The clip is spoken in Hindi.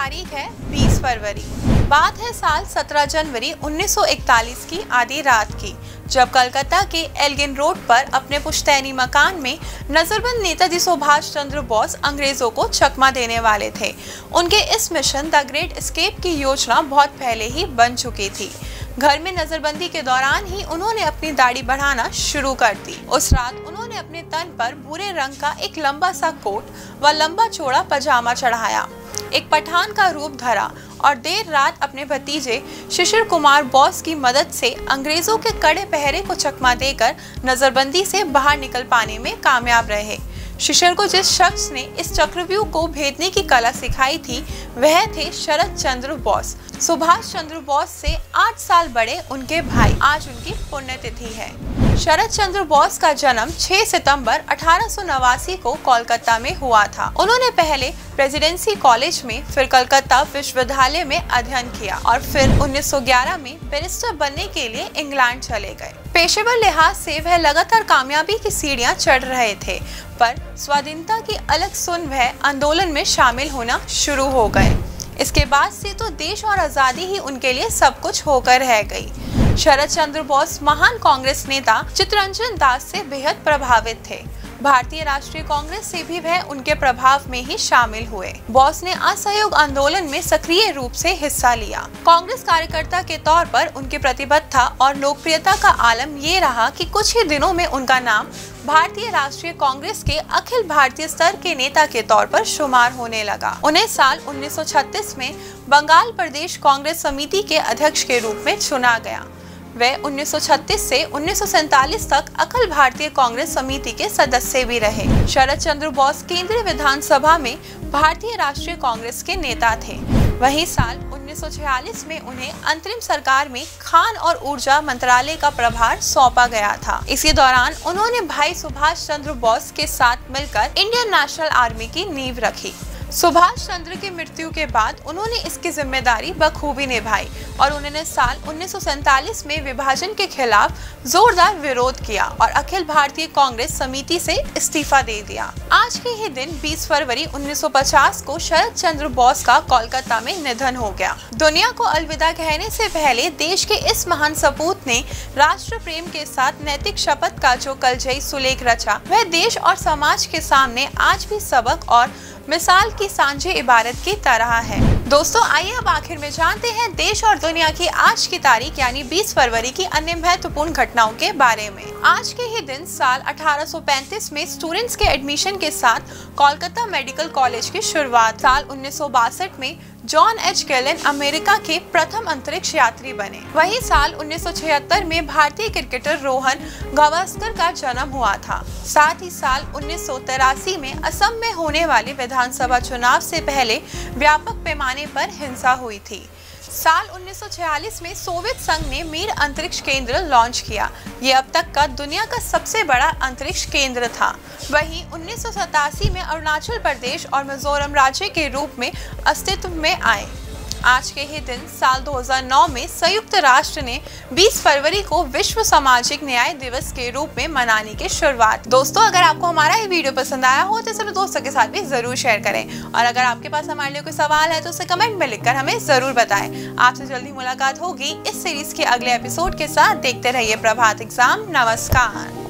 तारीख है 20 फरवरी। बात है साल 17 जनवरी 1941 की आधी रात की, जब कलकत्ता के एल्गिन रोड पर अपने पुश्तैनी मकान में नजरबंद नेताजी सुभाष चंद्र बोस अंग्रेजों को चकमा देने वाले थे। उनके इस मिशन द ग्रेट एस्केप की योजना बहुत पहले ही बन चुकी थी। घर में नजरबंदी के दौरान ही उन्होंने अपनी दाढ़ी बढ़ाना शुरू कर दी। उस रात उन्होंने अपने तन पर भूरे रंग का एक लंबा सा कोट व लंबा चौड़ा पजामा चढ़ाया, एक पठान का रूप धरा और देर रात अपने भतीजे शिशिर कुमार बोस की मदद से अंग्रेजों के कड़े पहरे को चकमा देकर नजरबंदी से बाहर निकल पाने में कामयाब रहे। शिशिर को जिस शख्स ने इस चक्रव्यूह को भेदने की कला सिखाई थी वह थे शरद चंद्र बोस। सुभाष चंद्र बोस से 8 साल बड़े उनके भाई। आज उनकी पुण्यतिथि है। शरद चंद्र बोस का जन्म 6 सितंबर 1889 को कोलकाता में हुआ था। उन्होंने पहले प्रेसिडेंसी कॉलेज में, फिर कलकत्ता विश्वविद्यालय में अध्ययन किया और फिर 1911 में बैरिस्टर बनने के लिए इंग्लैंड चले गए। पेशेवर लिहाज से वह लगातार कामयाबी की सीढ़ियां चढ़ रहे थे, पर स्वाधीनता की अलग सुन वह आंदोलन में शामिल होना शुरू हो गए। इसके बाद से तो देश और आजादी ही उनके लिए सब कुछ होकर रह गई। शरद चंद्र बोस महान कांग्रेस नेता चित्तरंजन दास से बेहद प्रभावित थे। भारतीय राष्ट्रीय कांग्रेस से भी वह उनके प्रभाव में ही शामिल हुए। बोस ने असहयोग आंदोलन में सक्रिय रूप से हिस्सा लिया। कांग्रेस कार्यकर्ता के तौर पर उनकी प्रतिबद्धता और लोकप्रियता का आलम ये रहा कि कुछ ही दिनों में उनका नाम भारतीय राष्ट्रीय कांग्रेस के अखिल भारतीय स्तर के नेता के तौर पर शुमार होने लगा। उन्हें साल 1936 में बंगाल प्रदेश कांग्रेस समिति के अध्यक्ष के रूप में चुना गया। वे 1936 से 1947 तक अखिल भारतीय कांग्रेस समिति के सदस्य भी रहे। शरद चंद्र बोस केंद्रीय विधानसभा में भारतीय राष्ट्रीय कांग्रेस के नेता थे। वहीं साल 1946 में उन्हें अंतरिम सरकार में खान और ऊर्जा मंत्रालय का प्रभार सौंपा गया था। इसी दौरान उन्होंने भाई सुभाष चंद्र बोस के साथ मिलकर इंडियन नेशनल आर्मी की नींव रखी। सुभाष चंद्र की मृत्यु के बाद उन्होंने इसकी जिम्मेदारी बखूबी निभाई और उन्होंने साल 1947 में विभाजन के खिलाफ जोरदार विरोध किया और अखिल भारतीय कांग्रेस समिति से इस्तीफा दे दिया। आज के ही दिन 20 फरवरी 1950 को शरद चंद्र बोस का कोलकाता में निधन हो गया। दुनिया को अलविदा कहने से पहले देश के इस महान सपूत ने राष्ट्र प्रेम के साथ नैतिक शपथ का जो कलजयी सुलेख रचा, वह देश और समाज के सामने आज भी सबक और मिसाल की सांझे इबारत की तरह है। दोस्तों, आइए अब आखिर में जानते हैं देश और दुनिया की आज की तारीख यानी 20 फरवरी की अन्य महत्वपूर्ण घटनाओं के बारे में। आज के ही दिन साल 1835 में स्टूडेंट्स के एडमिशन के साथ कोलकाता मेडिकल कॉलेज की शुरुआत। साल 1962 में जॉन एच गैलन अमेरिका के प्रथम अंतरिक्ष यात्री बने। वही साल 1976 में भारतीय क्रिकेटर रोहन गावस्कर का जन्म हुआ था। साथ ही साल 1983 में असम में होने वाले विधानसभा चुनाव से पहले व्यापक पैमाने पर हिंसा हुई थी। साल 1946 में सोवियत संघ ने मीर अंतरिक्ष केंद्र लॉन्च किया। ये अब तक का दुनिया का सबसे बड़ा अंतरिक्ष केंद्र था। वहीं 1987 में अरुणाचल प्रदेश और मिजोरम राज्य के रूप में अस्तित्व में आए। आज के ही दिन साल 2009 में संयुक्त राष्ट्र ने 20 फरवरी को विश्व सामाजिक न्याय दिवस के रूप में मनाने की शुरुआत। दोस्तों, अगर आपको हमारा ये वीडियो पसंद आया हो तो इसे दोस्तों के साथ भी जरूर शेयर करें और अगर आपके पास हमारे लिए कोई सवाल है तो उसे कमेंट में लिखकर हमें जरूर बताएं। आपसे जल्दी मुलाकात होगी इस सीरीज के अगले एपिसोड के साथ। देखते रहिए प्रभात एग्जाम। नमस्कार।